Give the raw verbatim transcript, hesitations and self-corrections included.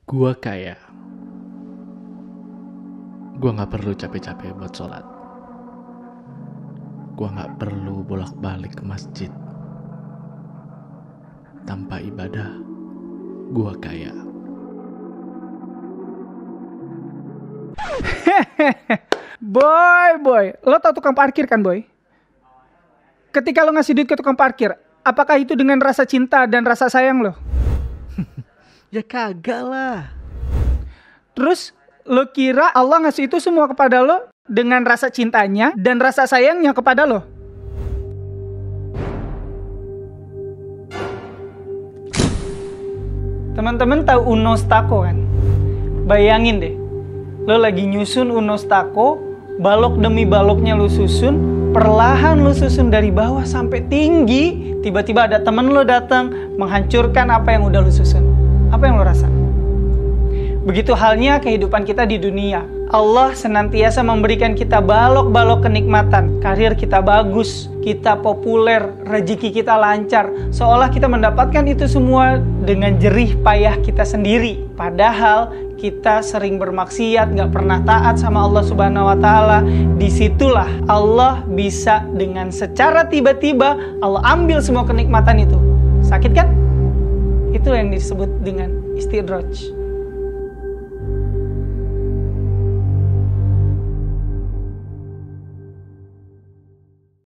Gua kaya. Gua gak perlu capek-capek buat sholat. Gua gak perlu bolak-balik ke masjid. Tanpa ibadah, gua kaya. Boy, boy, lo tau tukang parkir kan, boy? Ketika lo ngasih duit ke tukang parkir, apakah itu dengan rasa cinta dan rasa sayang lo? Ya kagak lah. Terus lo kira Allah ngasih itu semua kepada lo dengan rasa cintanya dan rasa sayangnya kepada lo? Teman-teman tahu Unos Taco kan? Bayangin deh, lo lagi nyusun Unos Taco, balok demi baloknya lo susun, perlahan lo susun dari bawah sampai tinggi, tiba-tiba ada temen lo datang menghancurkan apa yang udah lo susun. Apa yang lo rasa? Begitu halnya kehidupan kita di dunia. Allah senantiasa memberikan kita balok-balok kenikmatan. Karir kita bagus, kita populer, rezeki kita lancar. Seolah kita mendapatkan itu semua dengan jerih payah kita sendiri. Padahal kita sering bermaksiat, gak pernah taat sama Allah Subhanahu Wa Taala. Disitulah Allah bisa dengan secara tiba-tiba Allah ambil semua kenikmatan itu. Sakit kan? Itu yang disebut dengan istidraj.